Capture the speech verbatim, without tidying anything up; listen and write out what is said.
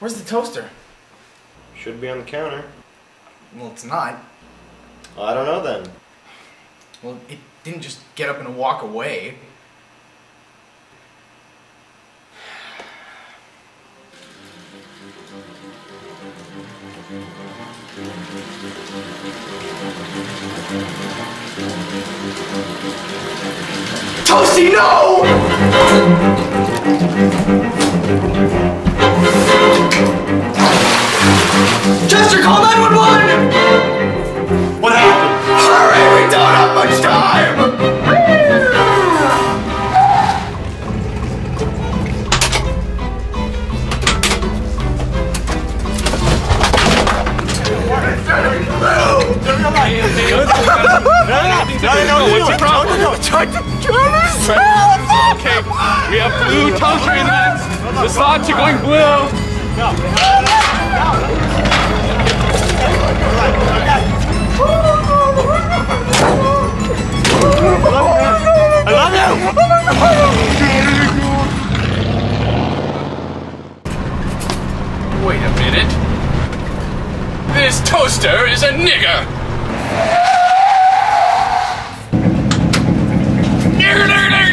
Where's the toaster? Should be on the counter. Well, it's not. Well, I don't know then. Well, it didn't just get up and walk away. Toasty, no! Chester, call nine one one! What happened? Hurry, we don't have much time! What's your problem? Okay, we have blue toaster in this. The slots are going blue. I love you! Wait a minute. This toaster is a nigger! Nigger, nigger, nigger!